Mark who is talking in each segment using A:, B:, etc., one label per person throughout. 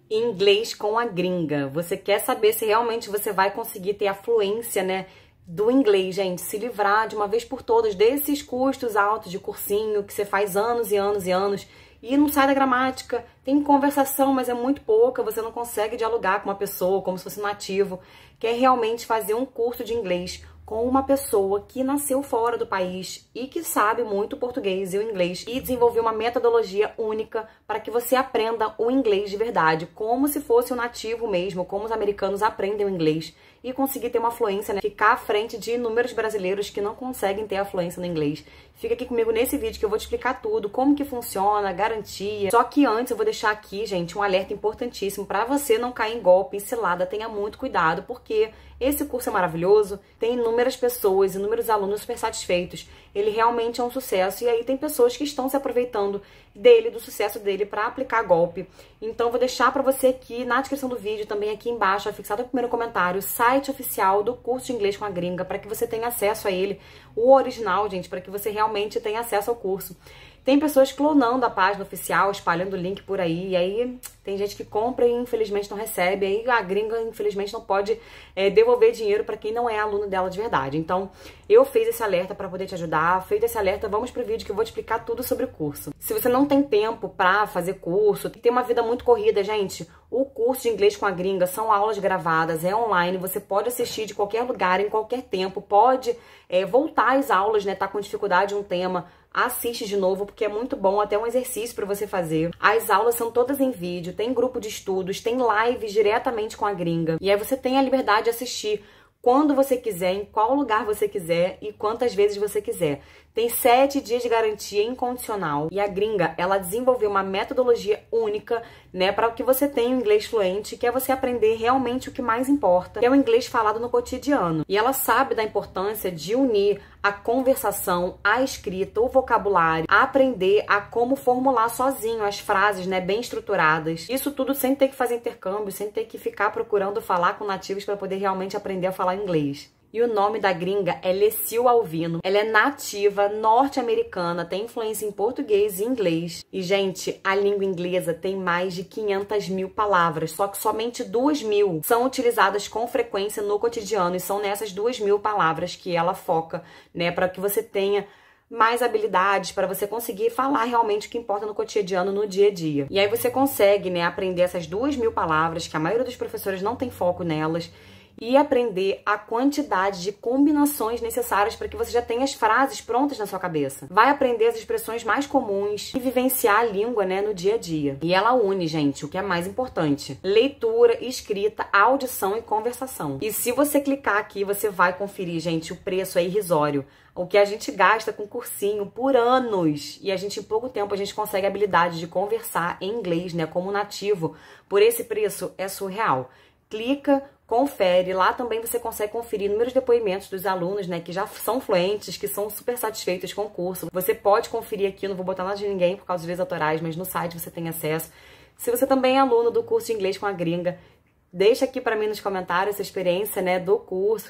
A: Inglês com a gringa. Você quer saber se realmente você vai conseguir ter a fluência, né, do inglês, gente, se livrar de uma vez por todas desses custos altos de cursinho que você faz anos e anos e anos e não sai da gramática, tem conversação, mas é muito pouca, você não consegue dialogar com uma pessoa como se fosse nativo. Quer realmente fazer um curso de inglês com uma pessoa que nasceu fora do país e que sabe muito o português e o inglês e desenvolver uma metodologia única para que você aprenda o inglês de verdade, como se fosse um nativo mesmo, como os americanos aprendem o inglês e conseguir ter uma fluência, né? Ficar à frente de inúmeros brasileiros que não conseguem ter a fluência no inglês. Fica aqui comigo nesse vídeo que eu vou te explicar tudo, como que funciona, garantia. Só que antes eu vou deixar aqui, gente, um alerta importantíssimo para você não cair em golpe, em cilada. Tenha muito cuidado, porque esse curso é maravilhoso, tem inúmeras pessoas, inúmeros alunos super satisfeitos. Ele realmente é um sucesso e aí tem pessoas que estão se aproveitando dele, do sucesso dele, para aplicar golpe. Então vou deixar para você aqui na descrição do vídeo, também aqui embaixo, fixado no primeiro comentário, o site oficial do curso de inglês com a gringa, para que você tenha acesso a ele, o original, gente, para que você realmente tenha acesso ao curso. Tem pessoas clonando a página oficial, espalhando o link por aí, e aí tem gente que compra e infelizmente não recebe, aí a gringa infelizmente não pode devolver dinheiro para quem não é aluno dela de verdade. Então eu fiz esse alerta para poder te ajudar, feito esse alerta, vamos pro vídeo que eu vou te explicar tudo sobre o curso. Se você não tem tempo para fazer curso, tem uma vida muito corrida, gente, o curso de inglês com a gringa são aulas gravadas, é online, você pode assistir de qualquer lugar, em qualquer tempo, pode voltar às aulas, né, tá com dificuldade em um tema, assiste de novo, porque é muito bom, até um exercício para você fazer. As aulas são todas em vídeo, tem grupo de estudos, tem lives diretamente com a gringa. E aí você tem a liberdade de assistir quando você quiser, em qual lugar você quiser e quantas vezes você quiser. Tem 7 dias de garantia incondicional. E a gringa, ela desenvolveu uma metodologia única, né, para que você tenha o inglês fluente, que é você aprender realmente o que mais importa, que é o inglês falado no cotidiano. E ela sabe da importância de unir a conversação, a escrita, o vocabulário, a aprender a como formular sozinho as frases, né, bem estruturadas. Isso tudo sem ter que fazer intercâmbio, sem ter que ficar procurando falar com nativos para poder realmente aprender a falar inglês. E o nome da gringa é Lecil Alvino. Ela é nativa, norte-americana, tem influência em português e inglês. E, gente, a língua inglesa tem mais de 500 mil palavras, só que somente 2.000 são utilizadas com frequência no cotidiano. E são nessas 2.000 palavras que ela foca, né, para que você tenha mais habilidades, para você conseguir falar realmente o que importa no cotidiano, no dia a dia. E aí você consegue, né, aprender essas 2.000 palavras, que a maioria dos professores não tem foco nelas, e aprender a quantidade de combinações necessárias para que você já tenha as frases prontas na sua cabeça. Vai aprender as expressões mais comuns e vivenciar a língua, né, no dia a dia. E ela une, gente, o que é mais importante: leitura, escrita, audição e conversação. E se você clicar aqui, você vai conferir, gente, o preço é irrisório. O que a gente gasta com cursinho por anos. E a gente, em pouco tempo, a gente consegue a habilidade de conversar em inglês, né, como nativo. Por esse preço, é surreal. Clica, confere, lá também você consegue conferir inúmeros depoimentos dos alunos, né, que já são fluentes, que são super satisfeitos com o curso. Você pode conferir aqui, não vou botar nada de ninguém por causa dos direitos autorais, mas no site você tem acesso. Se você também é aluno do curso de inglês com a gringa, deixa aqui para mim nos comentários a experiência, né, do curso,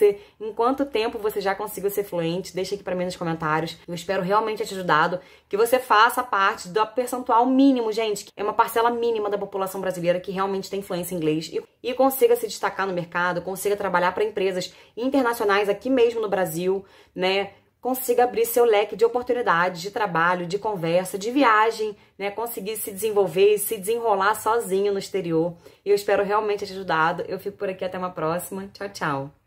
A: em quanto tempo você já conseguiu ser fluente, deixa aqui para mim nos comentários. Eu espero realmente ter te ajudado, que você faça parte do percentual mínimo, gente, que é uma parcela mínima da população brasileira que realmente tem fluência em inglês e consiga se destacar no mercado, consiga trabalhar para empresas internacionais aqui mesmo no Brasil, né? Consiga abrir seu leque de oportunidades de trabalho, de conversa, de viagem, né? Conseguir se desenvolver e se desenrolar sozinho no exterior. E eu espero realmente ter te ajudado. Eu fico por aqui, até uma próxima. Tchau, tchau!